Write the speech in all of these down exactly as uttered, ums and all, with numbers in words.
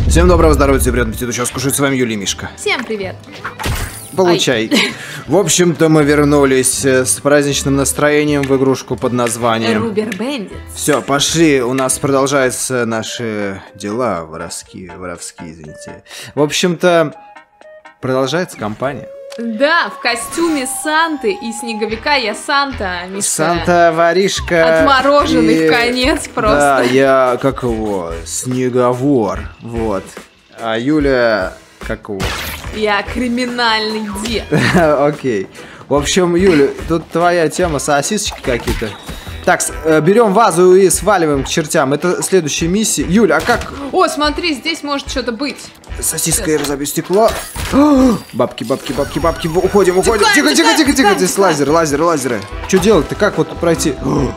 Всем доброго здоровья, всем приятного аппетита. Сейчас кушать с вами Юлия и Мишка. Всем привет. Получай. Ай. В общем-то, мы вернулись с праздничным настроением в игрушку под названием Rubber Bandits. Все, пошли. У нас продолжаются наши дела воровские, воровские, извините. В общем-то, продолжается кампания. Да, в костюме Санты и снеговика я Санта, Мишка. Санта-воришка. Отмороженный и... в конец просто. Да, я, как его, снеговор, вот. А Юля, как его? Я криминальный дед. Окей. В общем, Юля, тут твоя тема, сосисочки какие-то. Так, берем вазу и сваливаем к чертям. Это следующая миссия. Юля, а как? О, смотри, здесь может что-то быть. Сосиска и разобью стекло. Бабки, бабки, бабки, бабки. Уходим, уходим. Тихо, тихо, тихо, тихо. Здесь лазер, лазер, лазеры. Что делать-то? Как вот пройти?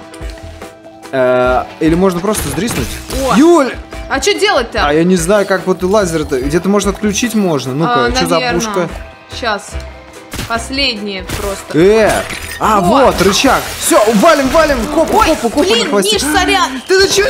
Или можно просто сдриснуть? Юль! А что делать-то? А я не знаю, как вот лазер-то. Где-то можно отключить можно. Ну-ка, а, что за пушка? Сейчас. Последнее просто. Э! А, вот, вот рычаг. Все, валим, валим. Копу, Ой, копу, копу блин, на хвосте. Миш, сорян. Ты за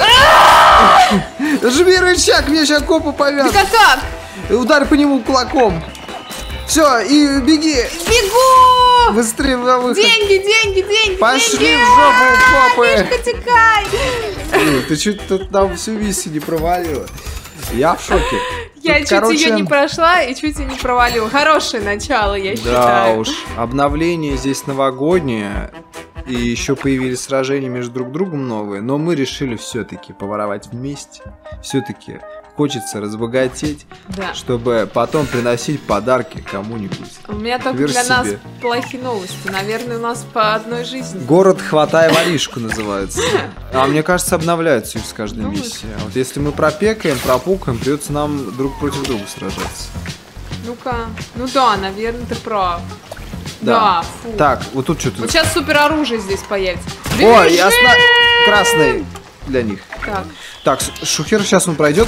что? Жми рычаг, мне сейчас копу повяжут. Да как? Ударь по нему кулаком. Все, и беги. Бегу! Быстрее на выход. Деньги, деньги, деньги, Пошли деньги. в жопу, копы. Мишка, текай. Эй, ты что тут нам всю миссию не провалила? Я в шоке. Я Тут, чуть короче... ее не прошла и чуть ее не провалила. Хорошее начало, я да считаю. Да уж, обновление здесь новогоднее. И еще появились сражения между друг другом новые. Но мы решили все-таки поворовать вместе. Все-таки хочется разбогатеть, да. Чтобы потом приносить подарки кому-нибудь. У меня только Верь для себе. нас плохие новости. Наверное, у нас по одной жизни. Город хватай воришку называется. А мне кажется, обновляется с каждой миссией. А вот если мы пропекаем, пропукаем, придется нам друг против друга сражаться. Ну-ка. Ну да, наверное, ты прав. Да. Да, фу. Так, вот тут что-то. Вот сейчас супер оружие здесь появится. О, ясно. Красный для них. Так. Так, Шухер сейчас он пройдет.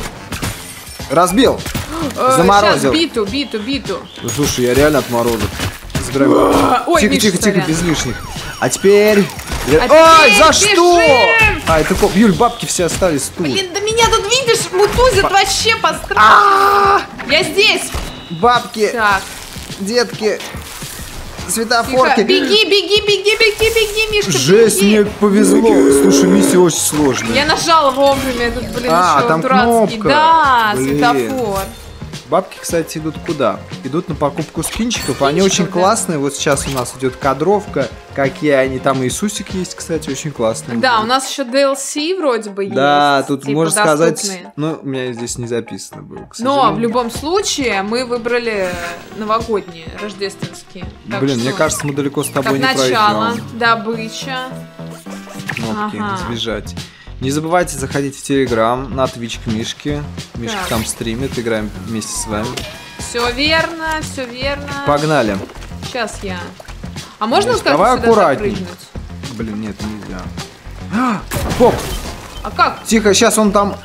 Разбил. Заморозил. Сейчас биту, биту, биту. Слушай, я реально отморозил. Забираем. Ой, тихо, Миша, тихо, тихо, сорян. без лишних. А теперь... А Ой, за бежим! что? А, это коп. Юль, бабки все остались тут. Блин, да меня тут, видишь, мутузят Ба... вообще по-страшному. Я здесь. Бабки. Так. Детки. Светофорки. Тихо. Беги, беги, беги, беги, беги, Мишка, жесть, беги. мне повезло. Слушай, миссия очень сложная. Я нажала вовремя, тут, блин, а, еще там дурацкий. кнопка. Да, блин. светофор. Бабки, кстати, идут куда? Идут на покупку скинчиков. Они очень да. классные. Вот сейчас у нас идет кадровка. Какие они там, Иисусик есть, кстати, очень классный. Да, у нас еще ди эл си вроде бы есть. Да, тут типа можно доступные. сказать. Ну, у меня здесь не записано было. Но в любом случае мы выбрали новогодние, рождественские. Так Блин, что... мне кажется, мы далеко с тобой так, не начало, пройдем. добыча. Кнопки, ага. сбежать. Не забывайте заходить в Телеграм, на Twitch к Мишке. Мишка так. там стримит, играем вместе с вами. Все верно, все верно. Погнали. Сейчас я. А можно Миш, как-то давай сюда аккуратней. запрыгнуть? Блин, нет, нельзя. А, Поп! А как? Тихо, сейчас он там...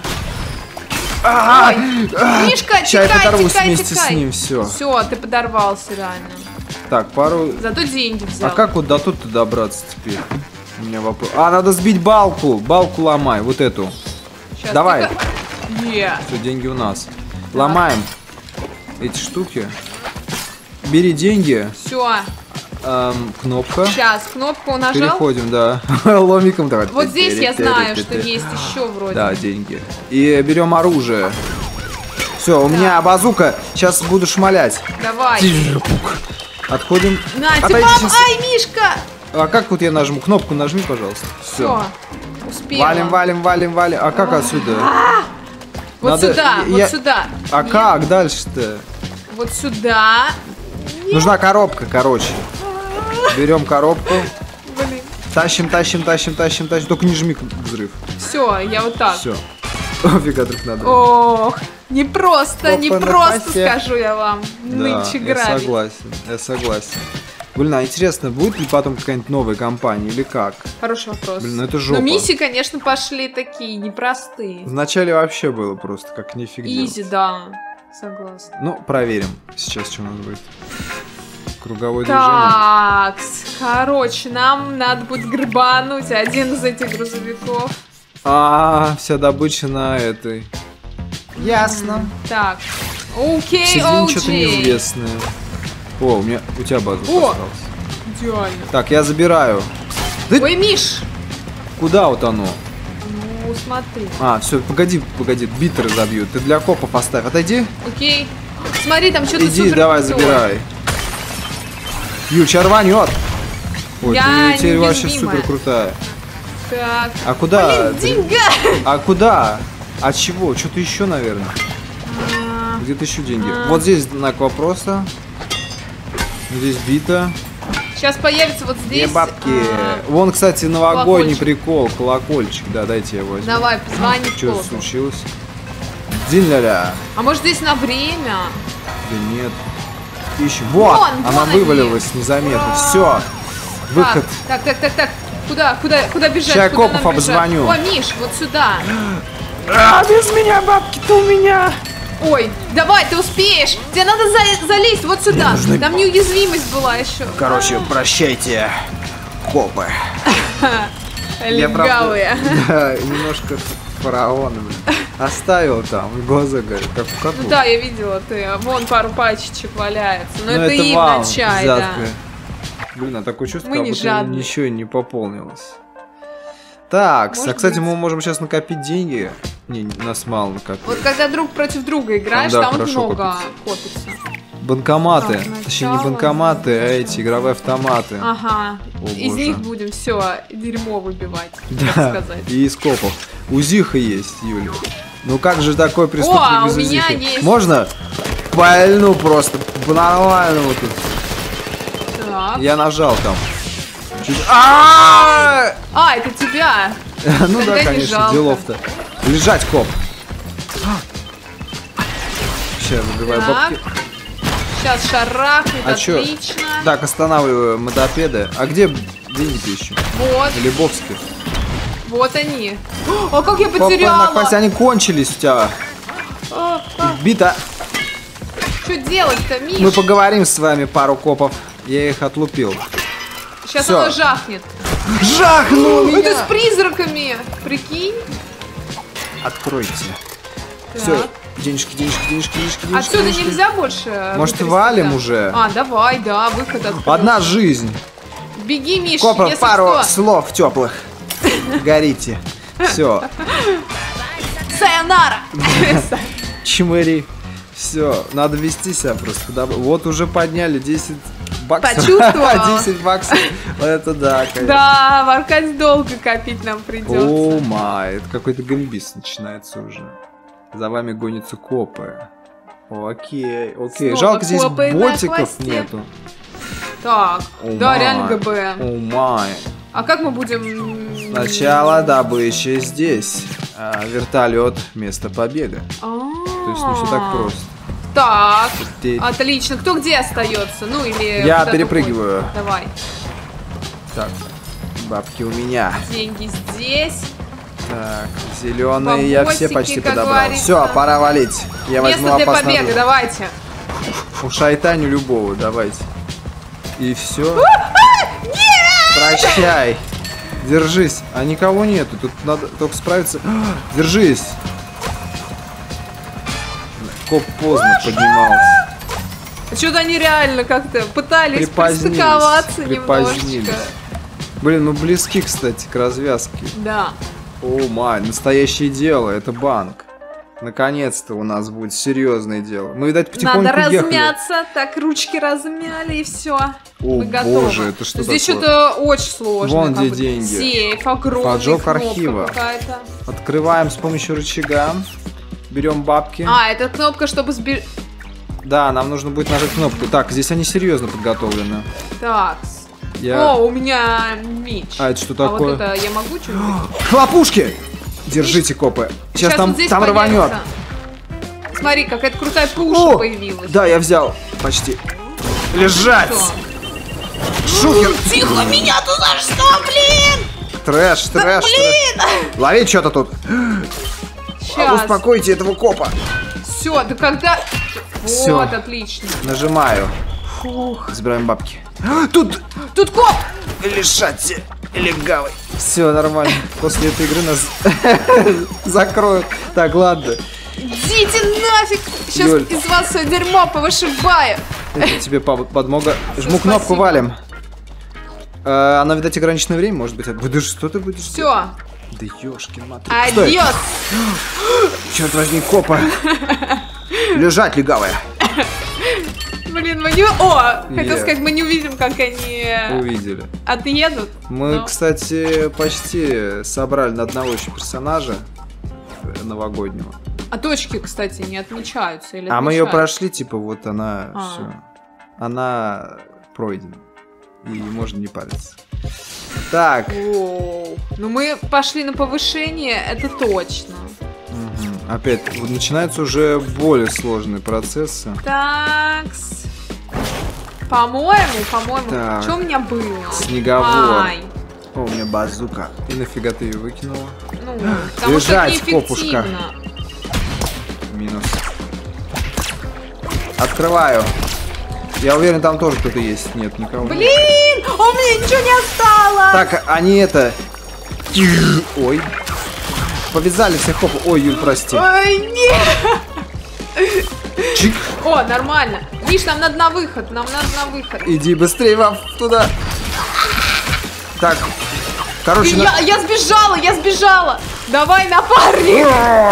Ой, Мишка, сейчас текай, я подорвусь текай, вместе текай. с ним, все. Все, ты подорвался реально. Так, пару... Зато деньги взял. А как вот до тут-то добраться теперь? У меня вопрос. А, надо сбить балку. Балку ломай, вот эту. Сейчас, давай. Yeah. Все, деньги у нас. Да. Ломаем эти штуки. Бери деньги. Все. Эм, кнопка. Сейчас, кнопку нажал. Переходим, да. Ломиком давай. Вот здесь я знаю, что есть еще вроде. Да, деньги. И берем оружие. Все, у меня базука. Сейчас буду шмалять. Давай. Отходим. На, тебе, ай, Мишка! А как вот я нажму? Кнопку нажми, пожалуйста. Все. Успела. Валим, валим, валим, валим. А как отсюда? Вот Надо... сюда, я... вот сюда. А Нет. как дальше-то? Вот сюда. Нет. Нужна коробка, короче. Берем коробку. Блин. Тащим, тащим, тащим, тащим, тащим. Только не жми взрыв. Все, я вот так. Все. Офига друг надо. Ох, не просто, не просто, пасе. скажу я вам. Да, я согласен, я согласен. Блин, а интересно, будет ли потом какая-нибудь новая компания или как? Хороший вопрос. Блин, ну это жопа. Но миссии, конечно, пошли такие непростые. Вначале вообще было просто как нифиг делать. Изи, да, согласна. Ну, проверим сейчас, что у нас будет. Круговое так, движение. Так, короче, нам надо будет грабануть один из этих грузовиков. А, вся добыча на этой. Ясно. Так. Окей, Соединение что-то Оуджей. неизвестное. О, у меня, у тебя база О! осталась. Идеально. Так, я забираю. Ой, Миш! Куда вот оно? Ну, смотри. А, все, погоди, погоди, бит разобьют. Ты для копа поставь. Отойди. Окей. Смотри, там что-то Иди, супер давай, крутое. забирай. Ю, чар рванет. Ой, Я ты теперь вообще неуязвимая. супер крутая. Так. А куда? Блин, деньга! А куда? От чего? Что-то еще, наверное. А, Где-то еще деньги. А. Вот здесь знак вопроса. Здесь бита. Сейчас появится вот Где здесь. бабки? а, Вон, кстати, новогодний колокольчик. прикол. Колокольчик. Да, дайте я возьму. Давай, позвони в Что колокол. случилось? Динь-ля-ля. А может здесь на время? Да нет. Ищем. Вот! Вон, Она вон они. вывалилась незаметно. Ура! Все. Выход. Так, так, так, так. Куда, куда, куда бежать? Ща Куда копов нам бежать? обзвоню. О, Миш, вот сюда. А, без меня бабки-то у меня. Ой, давай, ты успеешь. Тебе надо за- залезть вот сюда. нужны- Там неуязвимость была еще. Короче, прощайте, копы. Я, правда, Легавые. да, немножко фараона, блин. Оставил там, и глаза горят, как у котов. Ну да, я видела, ты. Вон пару пачечек валяется. Но Ну, это, им вам на чай, да. взятка. Блин, а такое чувство, Мы как не будто жадные. ничего не пополнилось. Так, Может а, кстати, быть. мы можем сейчас накопить деньги. Не, нас мало накопить. Вот когда друг против друга играешь, Там, да, там, хорошо много копится. Банкоматы. Так, Точнее, не начало. банкоматы, а эти игровые автоматы. Ага. О, Из боже. них будем все дерьмо выбивать, Да, так сказать. и из копов. Узиха есть, Юля. Ну как же такой преступник О, а без у меня узихи? есть. Можно? Пальну просто, по-нормальному тут. Так. Я нажал там. Чуть- А! А, это тебя. Ну Тогда да, не конечно, жалко. делов-то. Лежать, коп. Сейчас выбиваю Так. бабки. Сейчас шарахнет, А чё? отлично. Так, останавливаю мотопеды. А где деньги ищем? Вот, Или бокски? вот они. О, как я Папа, на потеряла. хвосте, они кончились у тебя. А, а, Бита. что делать-то, Миш? Мы поговорим с вами, пару копов. Я их отлупил. Сейчас всё. оно жахнет. Жахнул Это с призраками. Прикинь. Откройте. Так. Все, денежки, денежки, денежки, денежки, денежки. Отсюда денежки. нельзя больше. Может, вытрясти, валим да? уже? А, давай, да, выход открылся. Одна жизнь. Беги, Миш, Копов, если пару что. слов теплых. Горите. Все. Сайонара. Чмыри. Все, надо вести себя просто. Да, вот уже подняли десять баксов. Почувствовала. десять баксов. Это да, конечно. Да, в Аркадье долго копить нам О придется. май, это какой-то гамбис начинается уже. За вами гонятся копы. Окей, окей. Снова Жалко, здесь копы на ботиков хвосте. нету. Так, О да, май. реально ГБ. О май. А как мы будем... Сначала добыча здесь. А, вертолет место побега. А, То есть не все так просто. Так, Ты- отлично. Кто где остается? Ну или... Я куда-то перепрыгиваю. ходит. Давай. Так, бабки у меня. Деньги здесь. Так, зеленые я все Бабосики, почти как подобрал. говорится. Все, пора валить. Я возьму Место для опасную побега, дозу. давайте. Ушайтаню любого, давайте. И все. Прощай. Держись. А никого нету. Тут надо только справиться. Держись. Коп поздно поднимался. Что-то они реально как-то пытались Припозднились, пристыковаться припозднились. немножечко. Блин, ну близки, кстати, к развязке. Да. О май, настоящее дело, это банк. Наконец-то у нас будет серьезное дело. Мы, видать, потихоньку Надо ехали. размяться. Так, ручки размяли и все. О, Мы готовы. боже, это что Здесь такое? что-то очень сложное. Вон как где бы. деньги. Сейф, огромный, Поджог кнопка архива. какая-то. Открываем с помощью рычага. Берем бабки. А, это кнопка, чтобы сбер... Да, нам нужно будет нажать кнопку. Так, здесь они серьезно подготовлены. Так. Я... О, у меня меч. А это что А такое? вот это я могу что-нибудь? Хлопушки! Держите, копы. Сейчас, там, вот здесь там рванет. появится. Смотри, какая-то крутая пушка О, появилась. да, я взял. Почти. Лежать! Что? Шухер! Тихо, меня тут за что, блин? Трэш, трэш, трэш. Лови что-то тут. Сейчас. Успокойте этого копа. Все, да когда... Всё. Вот, отлично. Нажимаю. Фух. Забираем бабки. Тут Тут коп! лежать, легавый. Все нормально. После этой игры нас закроют. Так, ладно. Идите нафиг! Сейчас Юль. из вас все дерьмо повышибаю. Это тебе по- подмога. Жму Спасибо. кнопку, валим. Э, Она, видать, ограниченное время, может быть. Будешь, что ты будешь? Все. Да ёшкин матри. Стой. Адьос. Черт возьми, копа. Лежать, легавая. Блин, мы не... О, хотел Е. сказать, мы не увидим, как они Увидели. отъедут. Мы, но- кстати, почти собрали на одного еще персонажа э, новогоднего. А точки, кстати, не отмечаются или А мы ее отмечаются? прошли, типа, вот она А. все. Она пройдена. И можно не париться. Так. Воу. Ну мы пошли на повышение, это точно. Мгм. Опять, вот начинаются уже более сложные процессы. Такс. По-моему, по-моему, Так. что у меня было? Снеговор. Ай, О, у меня базука. И нафига ты ее выкинула? ну, потому что это Лежать, копушка. неэффективно. Минус. Открываю. Я уверен, там тоже кто-то есть. Нет, никого нет. Блин, у меня ничего не осталось. Так, они это... Ой. Повязали всех, хоп. Ой, Юль, прости. Ой, нет. Чик. О, нормально. Видишь, нам надо на выход, нам надо на выход. Иди быстрее вам туда. Так. Короче, на- Я, я сбежала, я сбежала. Давай, напарник.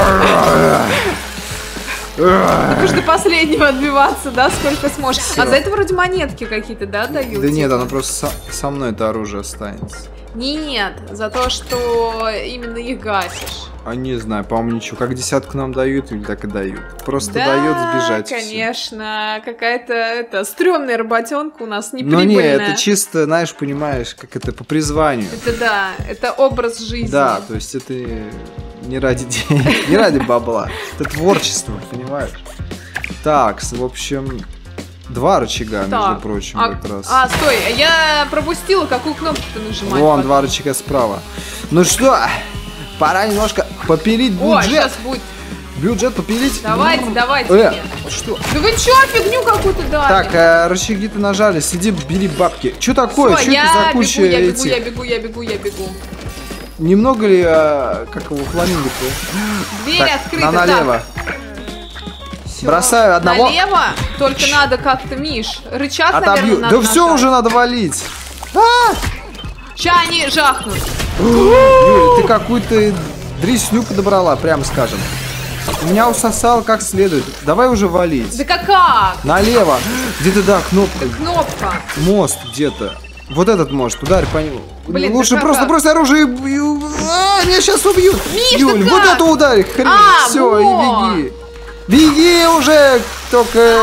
Будешь до последнего отбиваться, да, сколько сможешь. Всё. А за это вроде монетки какие-то, да, дают? Да нет, типа? оно просто со, со мной это оружие останется. Нет, за то, что именно их гасишь. А не знаю, по-моему, ничего. Как десятку нам дают, или так и дают. Просто Да, дает сбежать. всё. конечно, какая-то это стрёмная работенка у нас, Но неприбыльная. не, это чисто, знаешь, понимаешь, как это по призванию. Это да, это образ жизни. Да, то есть это не ради денег, не ради бабла. Это творчество, понимаешь? Так, в общем, два рычага, между Так, прочим, а, в этот раз. а, стой, я пропустила, какую кнопку-то нажимать. Вон, потом. два рычага справа. Ну что, пора немножко попилить О, бюджет. сейчас будет. Бюджет попилить. Давайте, давайте Э, мне. что? Да вы чё, фигню какую-то дали? Так, э, рычаги-то нажали, сиди, бери бабки. Что такое? Всё, Что я это за бегу, куча я бегу, этих? я бегу, я бегу, я бегу. Немного ли, э, как его, фламинго-то? Дверь Так, открыта. на налево. Всё. Бросаю одного. Налево, только надо как-то, Миш, рычаг, Отобью. наверное, надо Да все нажать. уже надо валить. Ща они жахнут. Юля, ты какую-то дресню подобрала, прямо скажем. Меня усосало как следует. Давай уже валить. Да как? Налево. Где-то, да, кнопка. Кнопка. Мост где-то. Вот этот мост, ударь по нему. Блин, Лучше да просто как? брось оружие и... и- А, меня сейчас убьют. Миш, Юль, да вот как? это ударь. Хрен. А, Все, во. и беги. Беги уже. Только...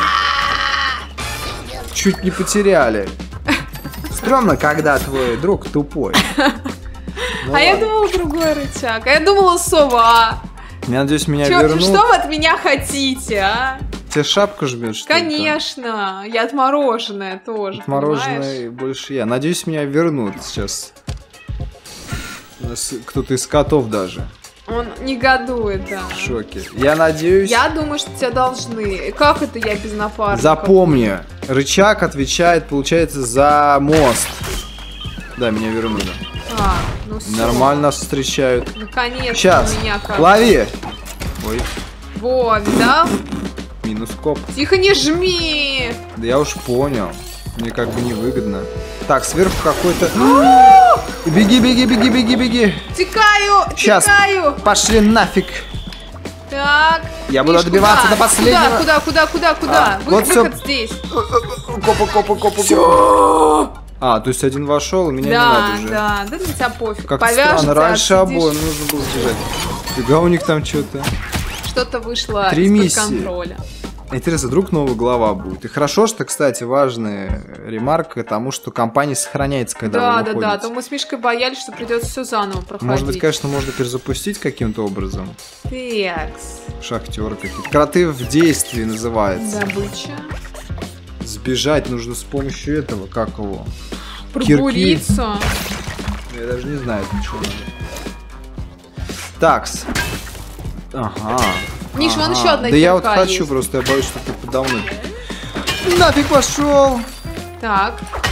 Чуть не потеряли. Стрёмно, когда твой друг тупой. Ну А я ладно. думала другой рычаг. А я думала сова. Я надеюсь, меня Чё- вернут. что вы от меня хотите, а? Тебе шапку жмет, что ли, там? Конечно. Я отмороженная тоже, понимаешь? Мороженое больше я. Надеюсь, меня вернут сейчас. У нас кто-то из котов даже Он негодует, да. в шоке. Я надеюсь... Я думаю, что тебя должны. Как это я без напарника? Запомни, рычаг отвечает, получается, за мост. Да, меня вернули. А, ну всё. Нормально нас встречают. Наконец-то Сейчас, у меня как. лови! Ой, Во, видал? минус коп. Тихо, не жми! Да я уж понял. Мне как бы невыгодно. Так, сверху какой-то... Беги, беги, беги, беги, беги. Текаю! Щас. Текаю! Пошли нафиг. Так. Я буду Миш, добиваться куда? до последнего. Куда, куда, куда, куда, куда? А, Вы- вот всё. Выход здесь. Копа, копа, копа. Всё. А, то есть один вошел, и меня не Да, надо уже. да, да, на тебя пофиг. Как Повяжется, странно, раньше отсидишь. обоим нужно было сбежать. Фига у них там что-то. Что-то вышло Три из-под миссии. контроля. Интересно, вдруг новая глава будет. И хорошо, что, кстати, важная ремарка тому, что компания сохраняется, когда Да, вы да, да. выходите. То мы с Мишкой боялись, что придется все заново проходить. Может быть, конечно, можно перезапустить каким-то образом. Такс. Шахтеры какие-то. Кроты в действии называется. Добыча. Сбежать нужно с помощью этого, как его. Пробуриться. Я даже не знаю, для чего надо. Такс. Ага. Миш, вон ага. еще одна Да я вот кирка хочу, есть. просто я боюсь, что ты подо мной. Нафиг пошел! Так.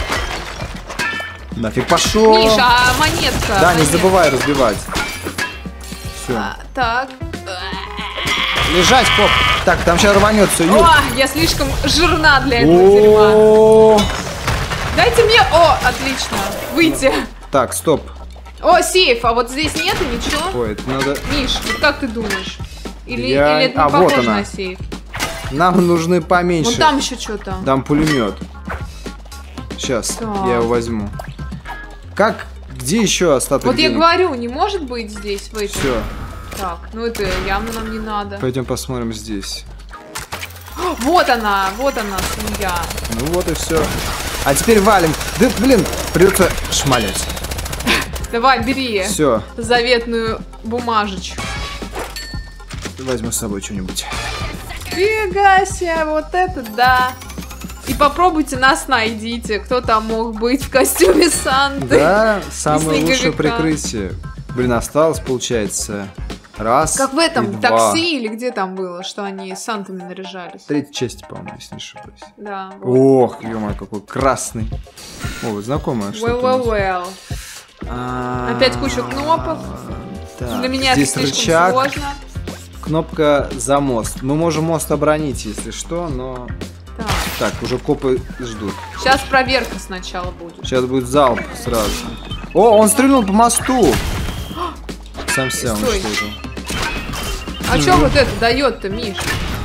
Нафиг пошел! Миша, а монетка? Да, не монетка. забывай разбивать. Все. А, так. Лежать, коп. Так, там сейчас рванет все. О, я слишком жирна для этого дерьма. Дайте мне... О, отлично. Выйти. Так, стоп. О, сейф, а вот здесь нету ничего? Ой, это надо... Миш, вот как ты думаешь? Или, Я... или это не а, похоже вот она. на сейф? Нам нужны поменьше. Вон там еще что-то. Там пулемет. Сейчас, Так. я его возьму. Как? Где еще остаток Вот денег? я говорю, не может быть здесь, в этом. Все, Так, ну это явно нам не надо. пойдем посмотрим здесь. Вот она, вот она, свинья. Ну вот и все. А теперь валим. Да, блин, придется шмалять. Давай, бери Все, заветную бумажечку. возьму с собой что-нибудь. Фига себе, вот это да. И попробуйте нас найдите. Кто там мог быть в костюме Санты? Да, самое лучшее снеговика. прикрытие. Блин, осталось, получается, раз Как в и этом два. такси или где там было, что они с Сантами наряжались. Третьей части, по-моему, если не ошибаюсь. Да. Вот. Ох, ё-моё, какой красный. О, вот знакомое Well, что-то. well, у нас. well. А, Опять куча кнопок. так, Для меня здесь это слишком рычаг, сложно. кнопка за мост. Мы можем мост оборонить, если что, но... Так. Так, уже копы ждут. Сейчас проверка сначала будет. Сейчас будет залп сразу. О, он стрельнул по мосту. Сам себя Стой. уничтожил. А что вот это дает-то, Миш?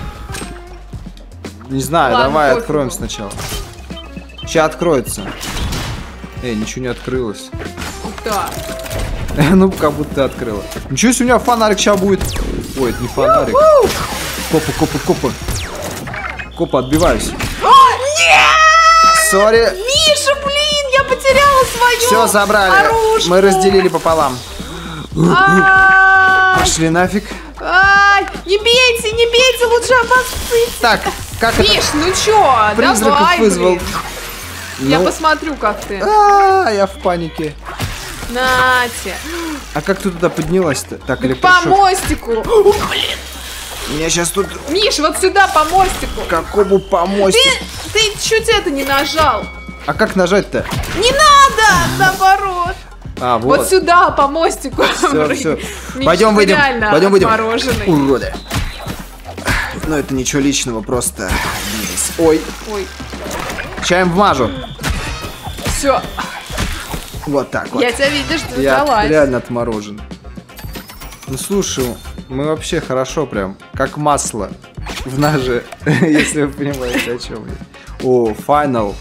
Не знаю, Ладно, давай пофигу. откроем сначала. Сейчас откроется. Эй, ничего не открылось. Ух да. Ну, как будто открыла. Ничего себе, у меня фонарик сейчас будет. Ой, это не фонарик. Копы, копы, копы. Копы, отбиваюсь. Сори. Миша, блин, я потеряла свою Все забрали. оружку. Мы разделили пополам. Ай, Пошли нафиг. ай, не бейте, не бейте, лучше обоссыть. Так, как это? Миш, ну чё, Призраков давай, вызвал. блин. Я Ну, посмотрю, как ты. а, я в панике. Нате. А как ты туда поднялась-то? Так, По электрошок. мостику. Меня сейчас тут Миш, вот сюда, по мостику. какому помочь? Ты, ты чуть это не нажал. А как нажать-то? Не надо, наоборот. А, Вот, вот. сюда, по мостику. Все, все. Миш, Пойдем ты выйдем. реально Пойдем выйдем. отмороженный. Уроды. Ну, это ничего личного, просто бизнес. Ой, Ой, чаем вмажу. все. Вот так вот. Я тебя видишь, ты Я сдалась. реально отморожен. Ну, слушай, мы вообще хорошо прям, как масло в ноже, если вы понимаете, о чем я. О, финал.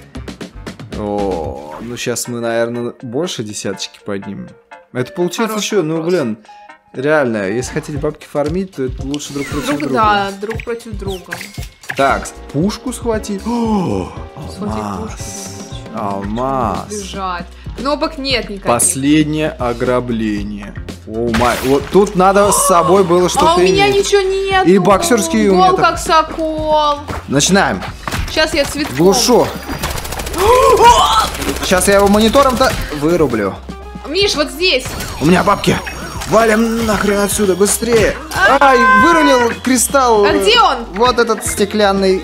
О, ну сейчас мы, наверное, больше десяточки поднимем. Это получается Хороший еще, ну, вопрос. блин, реально, если хотите бабки фармить, то это лучше друг против Друг, друга. да, друг против друга. Так, пушку схватить. О, Схватить алмаз. пушку. Алмаз. Бежать. Кнопок нет никаких. Последнее ограбление. О май. Вот тут надо с собой было что-то А у меня иметь. ничего нет. И боксерские у меня Гол так- как сокол. Начинаем. Сейчас я цветком. Глушу. Сейчас я его монитором-то вырублю. Миш, вот здесь. У меня бабки. Валим нахрен отсюда, быстрее. Ай, вырулил кристалл. А где он? Вот этот стеклянный.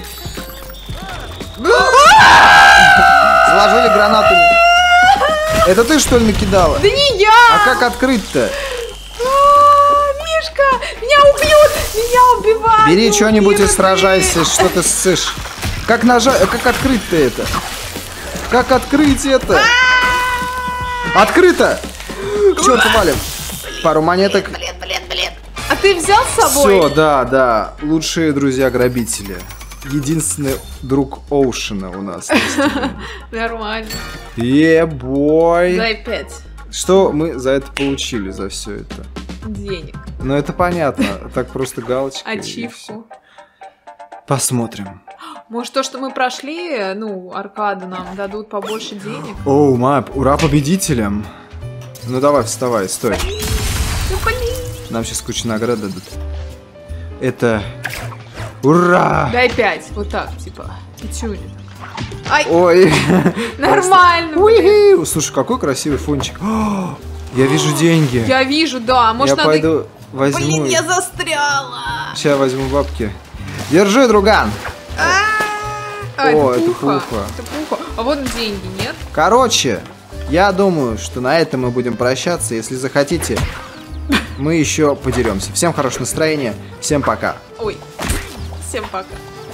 Заложили гранатами. Это ты, что ли, накидала? Да не я. А как открыть-то? А, Мишка, меня убьют, меня убивают. Бери что-нибудь и убьют. сражайся, что ты ссышь. Как нажать, как открыть-то это? Как открыть это? Открыто! Черт, валим. Пару монеток. А ты взял с собой? Все, да, да. Лучшие друзья-грабители. Единственный друг Оушена у нас. Нормально. Е-бой. Дай пять Что мы за это получили, за все это? денег. Ну, это понятно. Так просто галочка. и Ачивку. всё. Посмотрим. Может, то, что мы прошли, ну, аркаду нам дадут побольше денег? Оу, мап, ура победителям. Ну давай, вставай, стой. Ну, блин. Нам сейчас кучу наград дадут. Это... Ура! Дай пять, вот так, типа, пятюня. Ай, Ой. нормально. блин. Уи-хи. Слушай, какой красивый фончик. О, я вижу деньги. Я вижу, да. Может, Я надо... пойду возьму. Блин, я застряла. Сейчас возьму бабки. Держи, друган. А, О, это это пуха. пуха. Это пуха. А вот деньги, нет? Короче, я думаю, что на этом мы будем прощаться. Если захотите мы еще подеремся. Всем хорошего настроения, всем пока. Ой, всем пока.